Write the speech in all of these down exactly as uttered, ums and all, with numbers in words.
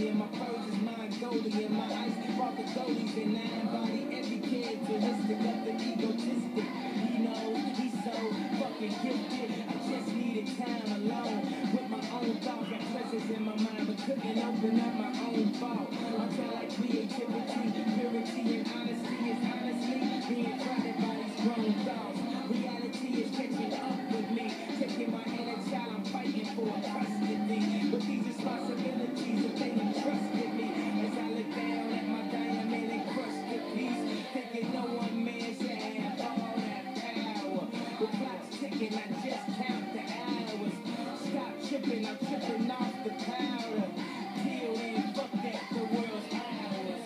and my pearls is mine goldie, and my ice brought the goldies, and I embody every characteristic of the egotistic. He knows he's so fucking gifted. I just needed time alone with my own thoughts. Got treasures in my mind, but couldn't open up my own vault. I feel like creativity, purity, and honesty is honestly being crowded by these grown thoughts. Reality is catching up with me, taking my inner child. I'm fighting for custody, but these responsibilities, if they entrusted me, as I look down at my diamond and crusted piece, thinking no one man should have all that power. The clock's ticking, I just count the hours. Stop tripping, I'm tripping off the powder. Till ain't fuck that, the world's ours.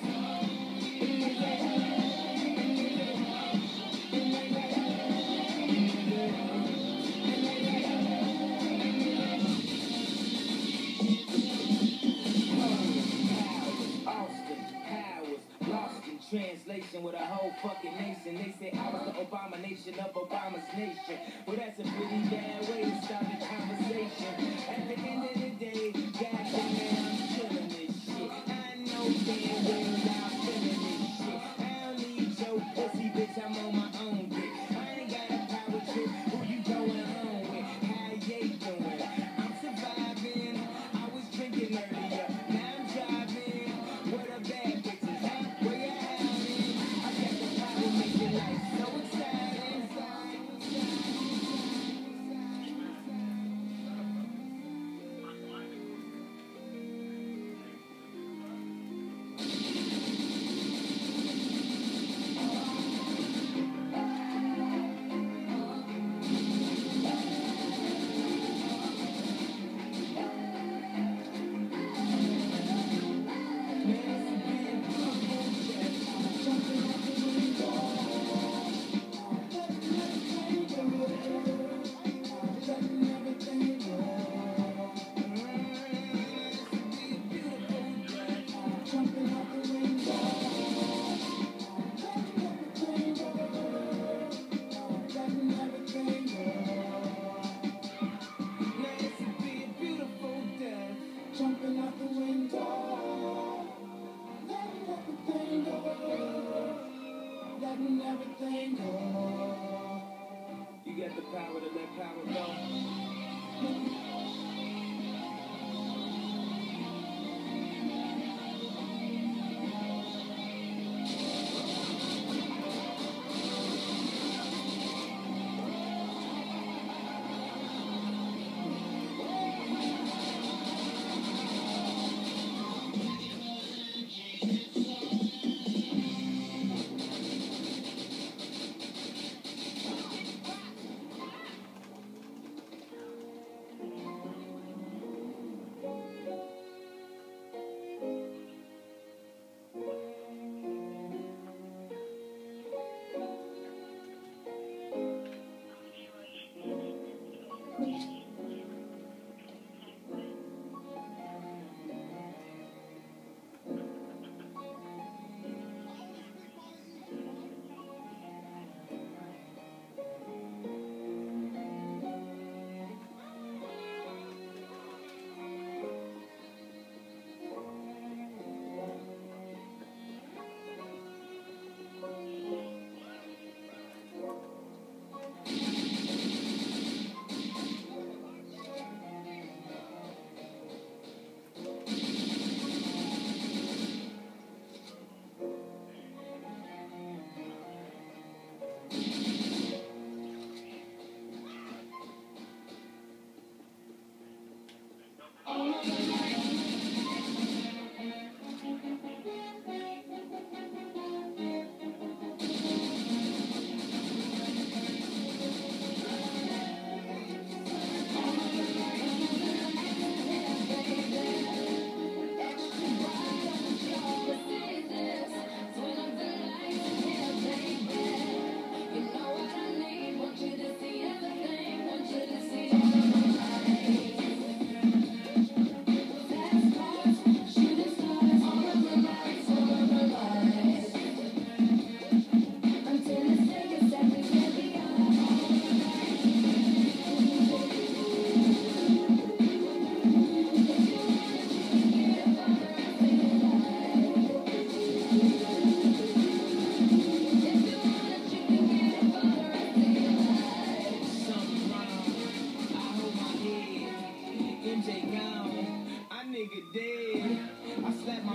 Translation with a whole fucking nation. They say I was the abomination of Obama's nation. Well, that's a pretty bad way to start the conversation. At the end of the day, goddamn, I'm killing this shit. I know damn well I'm feeling this shit. I don't need your pussy, bitch, I'm on my own dick. I ain't got a power trip. Who you going home with? How you doing? I'm surviving. I was drinking earlier. Now I'm driving. What a bad bitches, huh? Where you at? So exciting.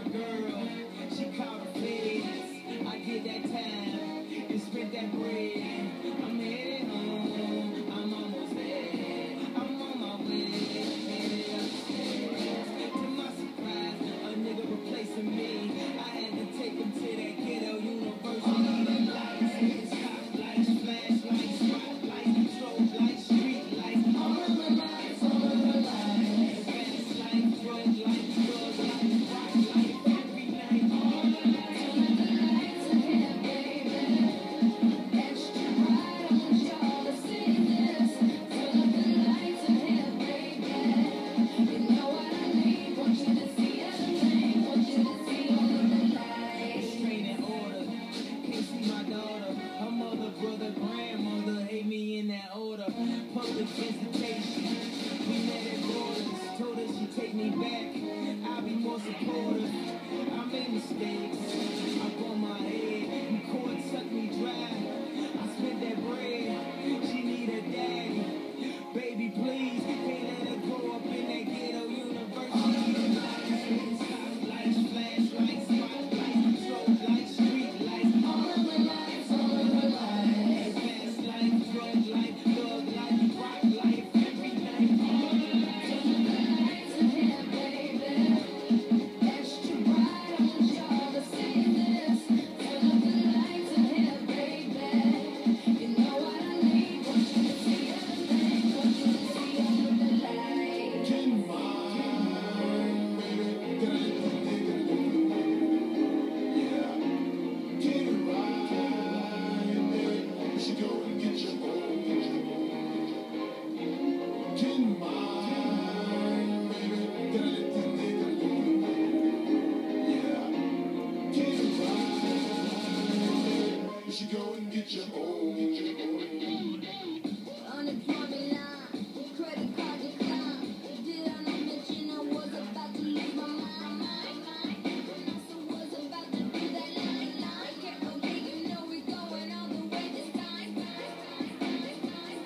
girl, she caught a feds. I did that time and spent that bread. I'm headed home, I'm almost there. I'm on my way, headed upstairs. To my surprise, a nigga replacing me. I had to take him to that ghetto university. The lights, stoplights, flashlights, spotlights, strobe lights, street lights. All of the lights, all of the lights. Fast life, drug life, drug life, rock life, every night. All of the lights, all of the lights are here, baby. Extra bright, I want y'all to see this. All of the lights are here, baby. You know what I mean? Want you to see everything. Want you to see all of the lights. Straight in order. Can't see my daughter. Her mother, brother, grandmother hate me in that order. Public visitation. We met at borders. Told her she take me back. I'll be more supportive. I made mistakes. I bumped my head. You court sucked me dry. I spent that bread. She need a daddy. Baby, please. Can't let her grow up in that ghetto university. All of the lights, stoplights, flashlights, spotlights, strobe lights, street lights. All of the lights, all of the lights. Fast life, drug life, thug life, rock life, every night. All of the lights, all of the lights are here, baby. Extra bright, I want y'all to see this. All of the lights are here, baby. You know what I mean? Want you to see everything. Want you to see all of the lights. Get mine, baby. Get it, get it, get it. Yeah. Get it right, baby. You should go and get your own. Get mine, baby. Get it, get it, get it. Yeah. Get it right, baby. You should go and get your own. Unemployment line, credit card decline. Did I not mention I was about to lose my mind? When I still was about to do that line, line. Can't believe you know we're going all the way this time. We're going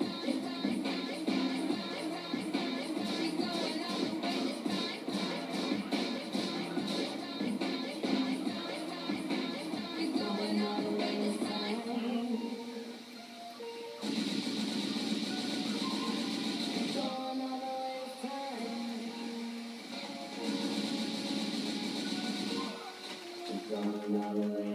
all the way this time. We're going all the way this time. Going all the way this time. Going all the way